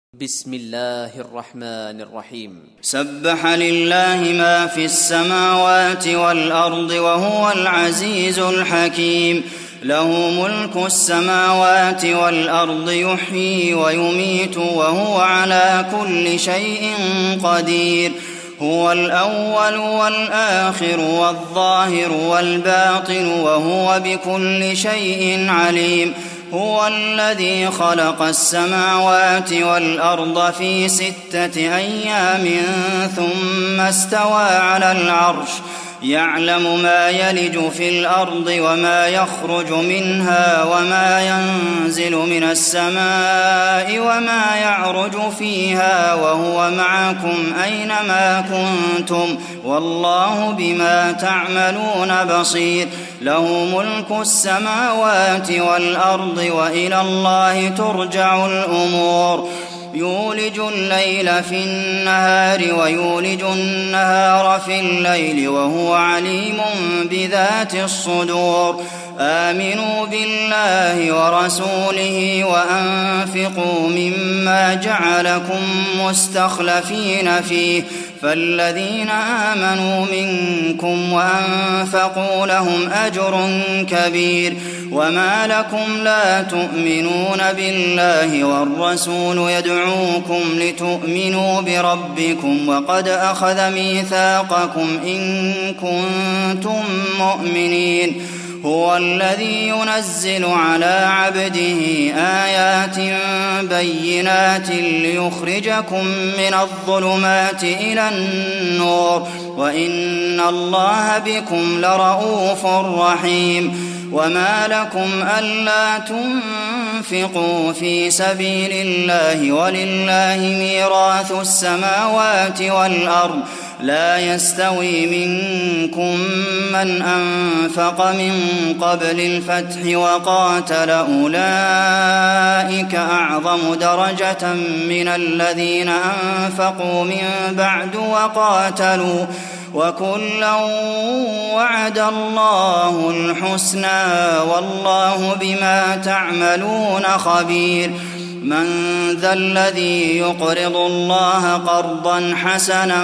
بسم الله الرحمن الرحيم. سبح لله ما في السماوات والأرض وهو العزيز الحكيم. له ملك السماوات والأرض يحيي ويميت وهو على كل شيء قدير. هو الأول والآخر والظاهر والباطن وهو بكل شيء عليم. هو الذي خلق السماوات والأرض في 6 أيام ثم استوى على العرش يعلم ما يلج في الأرض وما يخرج منها وما ينزل من السماء وما يعرج فيها وهو معكم أينما كنتم والله بما تعملون بصير. له ملك السماوات والأرض وإلى الله ترجع الأمور. يولج الليل في النهار ويولج النهار في الليل وهو عليم بذات الصدور. آمنوا بالله ورسوله وأنفقوا مما جعلكم مستخلفين فيه فالذين آمنوا منكم وأنفقوا لهم أجر كبير. وما لكم لا تؤمنون بالله والرسول يدعوكم لتؤمنوا بربكم وقد أخذ ميثاقكم إن كنتم مؤمنين. هو الذي ينزل على عبده آيات بينات ليخرجكم من الظلمات إلى النور وإن الله بكم لرءوف رحيم. وما لكم ألا تنفقوا في سبيل الله ولله ميراث السماوات والأرض لا يستوي منكم من أنفق من قبل الفتح وقاتل أولئك أعظم درجة من الذين أنفقوا من بعد وقاتلوا وكلا وعد الله الحسنى والله بما تعملون خبير. من ذا الذي يقرض الله قرضا حسنا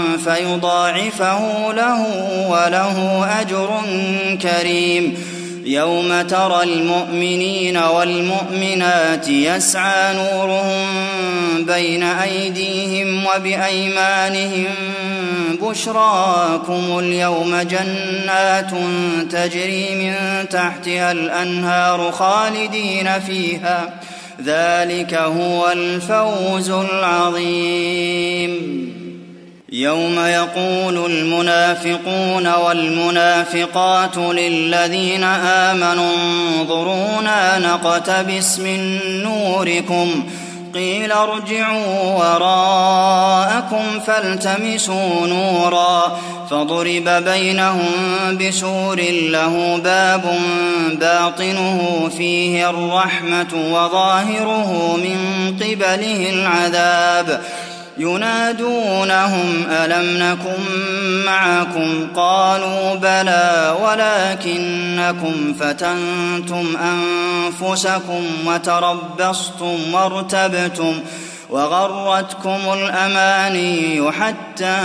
فيضاعفه له وله أجر كريم. يوم ترى المؤمنين والمؤمنات يسعى نورهم بين أيديهم وبأيمانهم بشراكم اليوم جنات تجري من تحتها الأنهار خالدين فيها ذلك هو الفوز العظيم. يوم يقول المنافقون والمنافقات للذين آمنوا انظرونا نقتبس من نوركم قيل ارجعوا وراءكم فالتمسوا نورا فضرب بينهم بسور له باب باطنه فيه الرحمة وظاهره من قبله العذاب. ينادونهم ألم نكن معكم قالوا بلى ولكنكم فتنتم أنفسكم وتربصتم وارتبتم وغرتكم الأماني حتى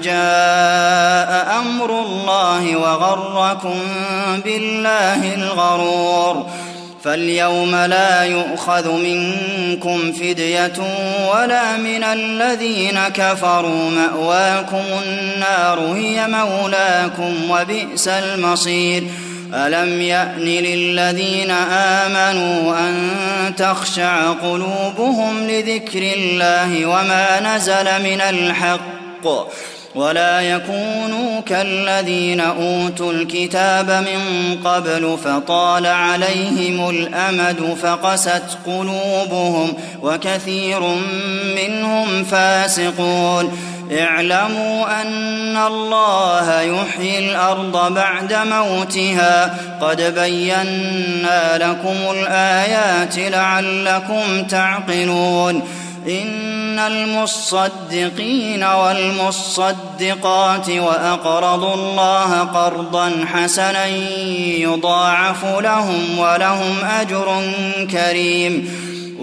جاء أمر الله وغركم بالله الغرور. فاليوم لا يؤخذ منكم فدية ولا من الذين كفروا مأواكم النار هي مولاكم وبئس المصير. ألم يأن للذين آمنوا أن تخشع قلوبهم لذكر الله وما نزل من الحق ولا يكونوا كالذين أوتوا الكتاب من قبل فطال عليهم الأمد فقست قلوبهم وكثير منهم فاسقون. اعلموا أن الله يحيي الأرض بعد موتها قد بينا لكم الآيات لعلكم تعقلون. إن المصدقين والمصدقات وأقرضوا الله قرضا حسنا يضاعف لهم ولهم أجر كريم.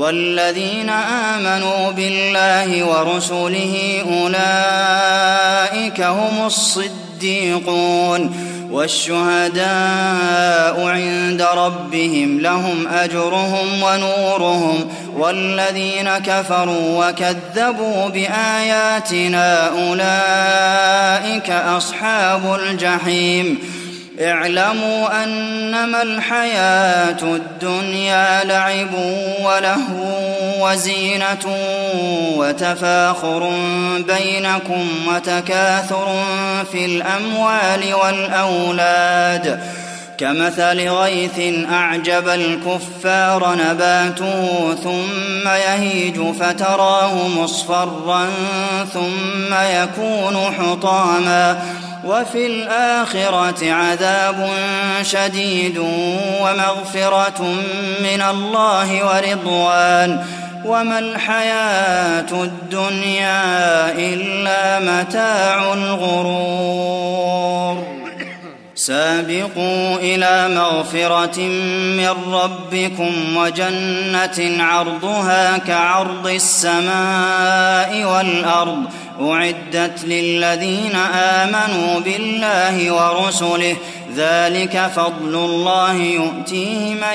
والذين آمنوا بالله ورسله أولئك هم الصديقون والشهداء عند ربهم لهم أجرهم ونورهم والذين كفروا وكذبوا بآياتنا أولئك أصحاب الجحيم اعلموا أنما الحياة الدنيا لعب ولهو وزينة وتفاخر بينكم وتكاثر في الأموال والأولاد كمثل غيث أعجب الكفار نباته ثم يهيج فتراه مصفرا ثم يكون حطاما وفي الآخرة عذاب شديد ومغفرة من الله ورضوان وما الحياة الدنيا إلا متاع الغرور سابقوا إلى مغفرة من ربكم وجنة عرضها كعرض السماء والأرض أعدت للذين آمنوا بالله ورسله ذلك فضل الله يؤتيه من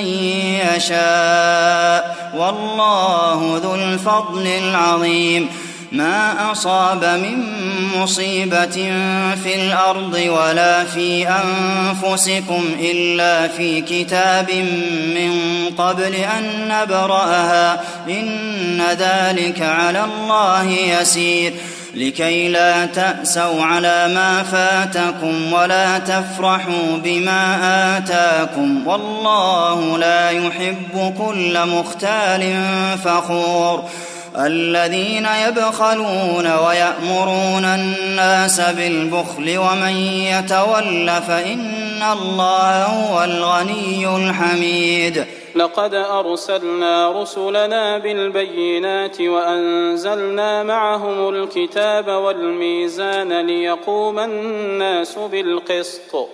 يشاء والله ذو الفضل العظيم ما أصاب من مصيبة في الأرض ولا في أنفسكم إلا في كتاب من قبل أن نبرأها إن ذلك على الله يسير لكي لا تأسوا على ما فاتكم ولا تفرحوا بما آتاكم والله لا يحب كل مختال فخور الذين يبخلون ويأمرون الناس بالبخل ومن يتول فإن الله هو الغني الحميد لقد أرسلنا رسلنا بالبينات وأنزلنا معهم الكتاب والميزان ليقوم الناس بالقسط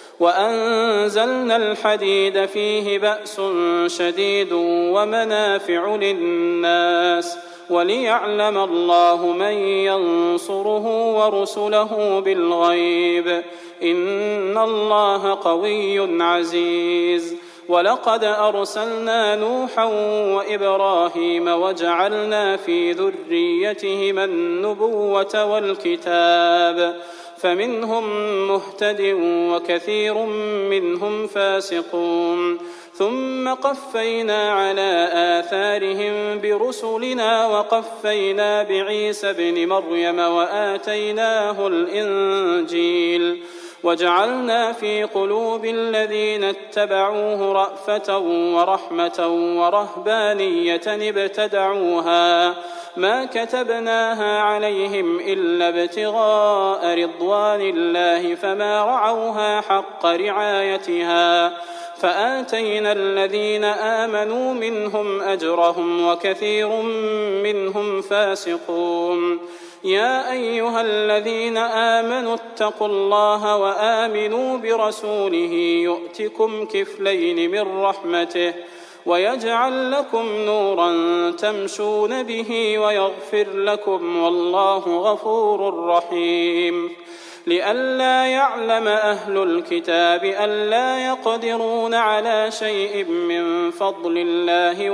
وأنزلنا الحديد فيه بأس شديد ومنافع للناس وليعلم الله من ينصره ورسله بالغيب إن الله قوي عزيز ولقد أرسلنا نوحا وإبراهيم وجعلنا في ذريتهما النبوة والكتاب فمنهم مهتد وكثير منهم فاسقون ثم قفينا على آثارهم برسلنا وقفينا بعيسى ابن مريم وآتيناه الإنجيل وجعلنا في قلوب الذين اتبعوه رأفة ورحمة ورهبانية ابتدعوها ما كتبناها عليهم إلا ابتغاء رضوان الله فما رعوها حق رعايتها فآتينا الذين آمنوا منهم أجرهم وكثير منهم فاسقون يا أيها الذين آمنوا اتقوا الله وآمنوا برسوله يؤتكم كفلين من رحمته ويجعل لكم نورا تمشون به ويغفر لكم والله غفور رحيم لئلا يعلم أهل الكتاب ألا يقدرون على شيء من فضل الله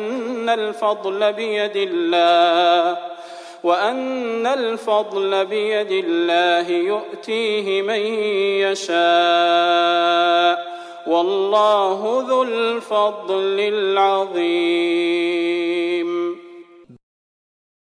وأن الفضل بيد الله يؤتيه من يشاء والله ذو الفضل العظيم